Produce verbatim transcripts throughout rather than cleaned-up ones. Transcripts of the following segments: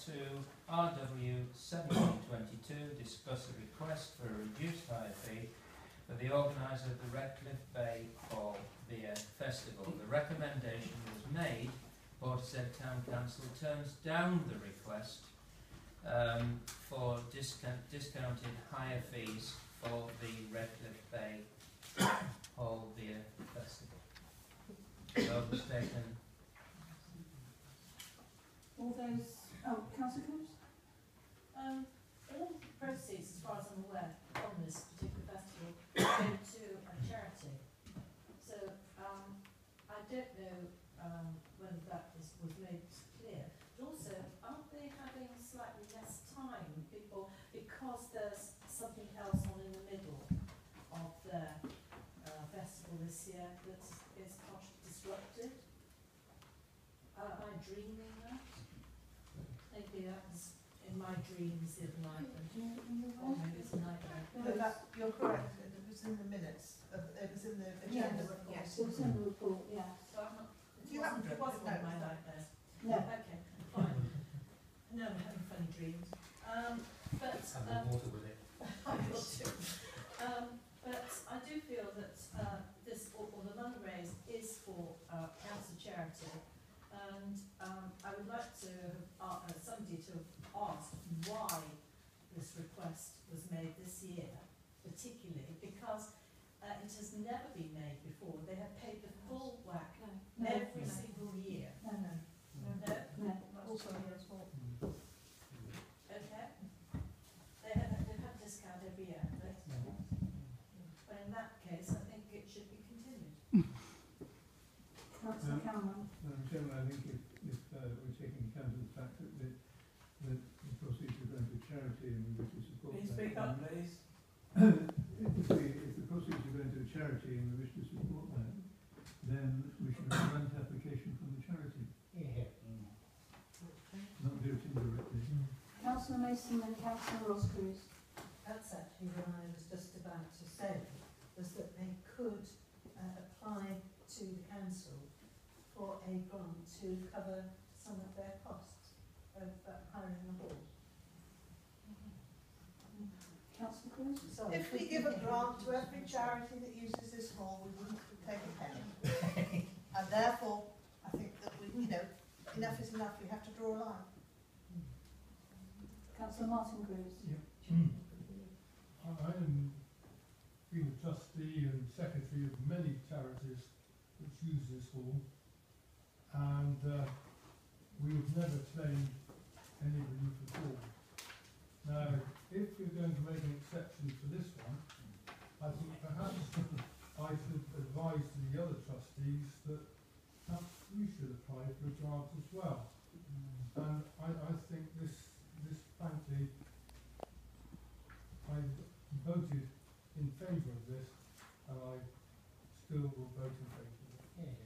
to R W seventeen twenty-two, discuss a request for a reduced hire fee for the organiser of the Redcliffe Bay Fall Beer Festival. The recommendation was made, Portishead Town Council turns down the request um, for discount, discounted hire fees for the Redcliffe Bay Hall Beer Festival. So was taken. All those, oh, Councillor Coombs? Um, all proceeds, as far as I'm aware, from this particular festival go to a charity. So um, I don't know um, whether that is, was made clear. But also, aren't they having slightly less time before, because there's something else on in the middle of their uh, festival this year that is partially disrupted? Uh, am I dreaming that? Maybe that was in my dreams the other night, and or maybe it's a nightmare. No, that, you're correct, it was in the minutes, of, it was in the agenda report. Yes, it was in the report, yeah. So I'm not, it You wasn't, haven't it wasn't one of my no. nightmares. No. Okay, fine. No, I'm having funny dreams. Um, but um, water with it. I will too. Um, but I do feel that uh, this, or, or the money raised, is for uh, cancer charity. And um, I would like to have uh, somebody to have asked why this request was made this year, particularly because uh, it has never been made before. They have paid the full whack No. every No. single year. No, no, No? no. Also, yes, well, Okay? They have, they've had a discount every year, but, but in that case, I think it should be continued. Councillor Cameron? Madam Chairman, I think if, if uh, we're taking account of the fact that the, that the proceeds are going to charity and we wish to support Please that. speak up, please. If the, if the proceeds are going to a charity and we wish to support that, then we should have a grant application from the charity, Yeah. not do it indirectly. Councillor Mason and Councillor Ross Cruz. That's actually what I was just about to say, was that they could uh, apply to the council for a grant to cover some of their costs of uh, hiring a hall. Councillor Cruz? Sorry. if we give a grant to every charity that uses this hall, we wouldn't take a penny. And therefore, I think that we, you know, enough is enough, we have to draw a line. Councillor Martin Cruz? I am being a trustee and secretary of many charities which use this hall, and uh, we have never claimed any relief at all. Now, if we're going to make an exception for this one, I think perhaps I should advise to the other trustees that perhaps we should apply for a grant as well. And I, I think this, this frankly, I voted in favour of this, and I still will vote in favour of it. Yeah.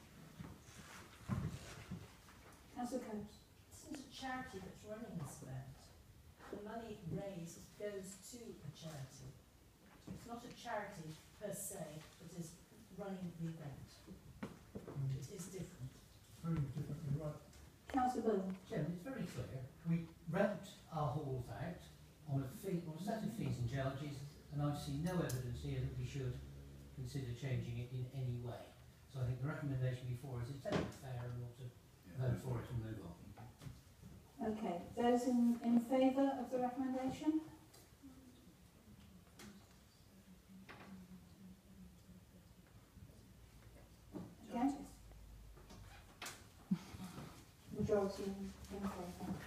Councillor Coates? This isn't a charity that's running this event. The money raised goes to a charity. It's not a charity per se that is running the event. Mm. It is different. Very differently, right? Councillor Bullen? Chairman, it's very clear. We rent our halls out on a fee, on a set of fees and charges, and I see no evidence here that we should consider changing it in any way. So I think the recommendation before us is totally fair, and we ought to vote for it and move on. Okay, those in, in favour of the recommendation? Okay. Majority in, in favour.